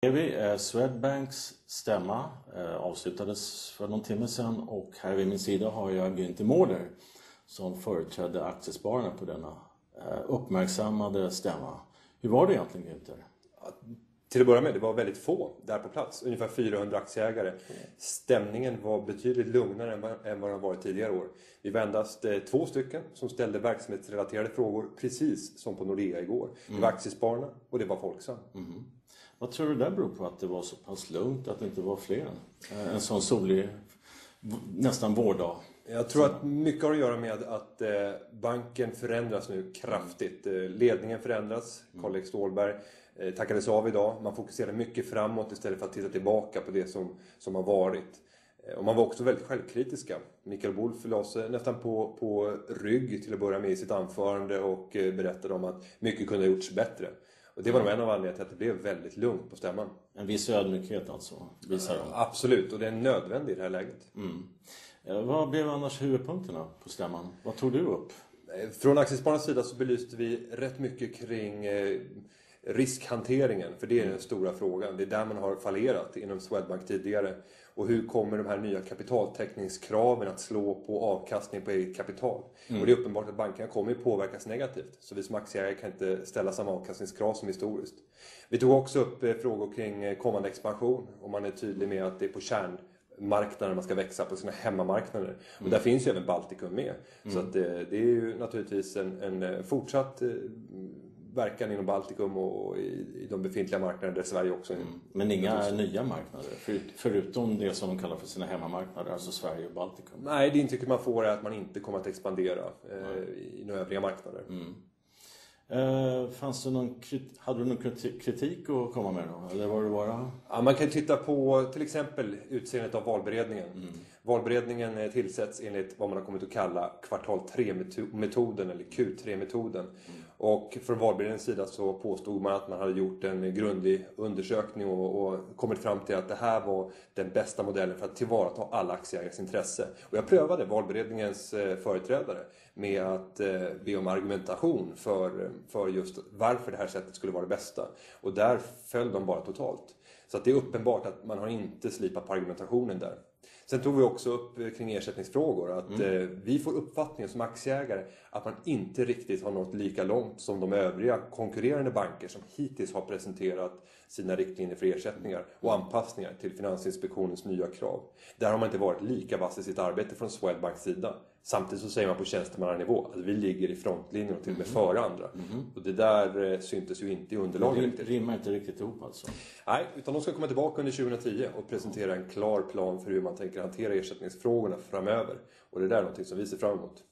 Swedbanks stämma avslutades för någon timme sedan och här vid min sida har jag Günther Mårder som företrädde aktiespararna på denna uppmärksammade stämma. Hur var det egentligen, Günther? Till att börja med, det var väldigt få där på plats, ungefär 400 aktieägare. Stämningen var betydligt lugnare än vad den varit tidigare år. Vi var endast 2 stycken som ställde verksamhetsrelaterade frågor precis som på Nordea igår. Det var aktiespararna och det var Folksam. Vad tror du det beror på att det var så pass lugnt att det inte var fler? En sån solig, nästan vårdag. Jag tror att mycket har att göra med att banken förändras nu kraftigt. Ledningen förändras. Karl-Erik Ståhlberg tackades av idag. Man fokuserar mycket framåt istället för att titta tillbaka på det som har varit. Och man var också väldigt självkritiska. Mikael Wolf la sig nästan på rygg till att börja med i sitt anförande och berättade om att mycket kunde ha gjorts bättre. Och det var nog en av anledningarna till att det blev väldigt lugnt på stämman. En viss ödmjukhet alltså, visar de. Absolut, och det är nödvändigt i det här läget. Vad blev annars huvudpunkterna på stämman? Vad tog du upp? Från aktiespararnas sida så belyste vi rätt mycket kring riskhanteringen. För det är den stora frågan. Det är där man har fallerat inom Swedbank tidigare. Och hur kommer de här nya kapitaltäckningskraven att slå på avkastning på eget kapital? Och det är uppenbart att bankerna kommer att påverkas negativt. Så vi som aktieägare kan inte ställa samma avkastningskrav som historiskt. Vi tog också upp frågor kring kommande expansion. Om man är tydlig med att det är på kärnmarknaden man ska växa på sina hemmamarknader. Och där finns ju även Baltikum med. Så att det är ju naturligtvis en fortsatt verkan inom Baltikum och i de befintliga marknaderna där Sverige också är. Men inga nya marknader, förutom det som de kallar för sina hemmamarknader, alltså Sverige och Baltikum? Nej, det intrycket man får är att man inte kommer att expandera i några övriga marknader. Hade du någon kritik att komma med då? Eller var det bara? Ja, man kan titta på till exempel utseendet av valberedningen. Valberedningen tillsätts enligt vad man har kommit att kalla kvartal 3-metoden eller Q3-metoden. Och från valberedningens sida så påstod man att man hade gjort en grundlig undersökning och kommit fram till att det här var den bästa modellen för att tillvarata alla aktieägares intresse. Och jag prövade valberedningens företrädare med att be om argumentation för just varför det här sättet skulle vara det bästa. Och där föll de bara totalt. Så att det är uppenbart att man har inte slipat på argumentationen där. Sen tog vi också upp kring ersättningsfrågor att vi får uppfattningen som aktieägare att man inte riktigt har nått lika långt som de övriga konkurrerande banker som hittills har presenterat sina riktlinjer för ersättningar och anpassningar till Finansinspektionens nya krav. Där har man inte varit lika vass i sitt arbete från Swedbanks sida. Samtidigt så säger man på tjänstemannanivå att vi ligger i frontlinjen och till och med före andra. Och det där syntes ju inte i underlaget. Det rimmar inte riktigt ihop alltså? Nej, utan de ska komma tillbaka under 2010 och presentera en klar plan för hur man tänker hantera ersättningsfrågorna framöver. Och det där är någonting som vi ser fram emot.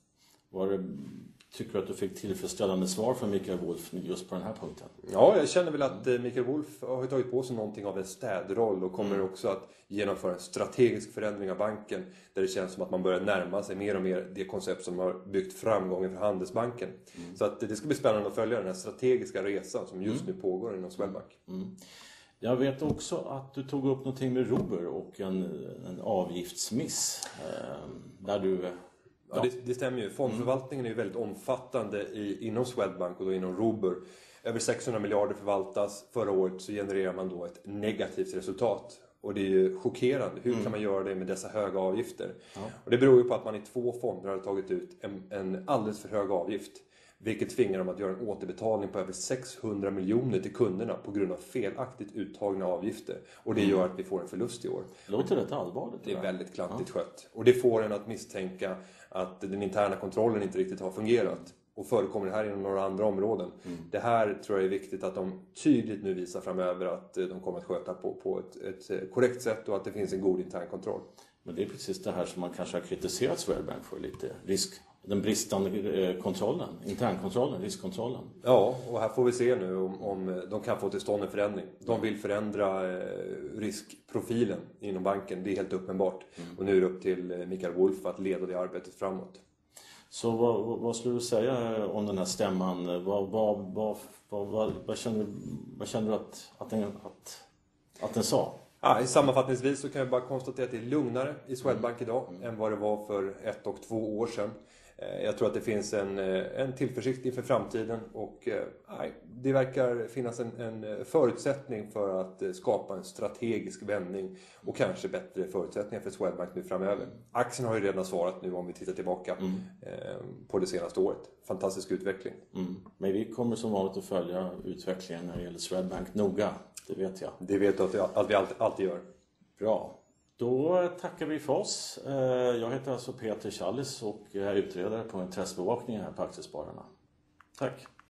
Tycker du att du fick tillfredsställande svar från Mikael Wolf just på den här punkten? Ja, jag känner väl att Mikael Wolf har tagit på sig någonting av en städroll och kommer också att genomföra en strategisk förändring av banken där det känns som att man börjar närma sig mer och mer det koncept som har byggt framgången för Handelsbanken. Så att det ska bli spännande att följa den här strategiska resan som just nu pågår inom Swedbank. Jag vet också att du tog upp någonting med Robur och en avgiftsmiss där du... Ja, det stämmer ju. Fondförvaltningen är ju väldigt omfattande inom Swedbank och då inom Robur. Över 600 miljarder förvaltas. Förra året så genererar man då ett negativt resultat. Och det är ju chockerande. Hur kan man göra det med dessa höga avgifter? Och det beror ju på att man i 2 fonder har tagit ut en alldeles för hög avgift. Vilket tvingar dem att göra en återbetalning på över 600 miljoner till kunderna på grund av felaktigt uttagna avgifter. Och det gör att vi får en förlust i år. Låter rätt allvarligt? Det är väldigt klantigt skött. Och det får en att misstänka att den interna kontrollen inte riktigt har fungerat. Och förekommer det här inom några andra områden. Det här tror jag är viktigt att de tydligt nu visar framöver att de kommer att sköta på ett korrekt sätt och att det finns en god intern kontroll. Men det är precis det här som man kanske har kritiserat Swedbank för lite. Den bristande kontrollen, internkontrollen, riskkontrollen. Ja, och här får vi se nu om de kan få till stånd en förändring. De vill förändra riskprofilen inom banken, det är helt uppenbart. Och nu är det upp till Mikael Wolf att leda det arbetet framåt. Så vad skulle du säga om den här stämman? Vad känner du att den sa? Ja, sammanfattningsvis så kan jag bara konstatera att det är lugnare i Swedbank idag än vad det var för 1 och 2 år sedan. Jag tror att det finns en tillförsikt inför framtiden och det verkar finnas en förutsättning för att skapa en strategisk vändning och kanske bättre förutsättningar för Swedbank nu framöver. Aktien har ju redan svarat nu om vi tittar tillbaka på det senaste året. Fantastisk utveckling. Men vi kommer som vanligt att följa utvecklingen när det gäller Swedbank noga, det vet jag. Det vet du att vi alltid gör. Bra. Då tackar vi för oss. Jag heter alltså Peter Challis och är utredare på intressebevakningen här på Aktiespararna. Tack!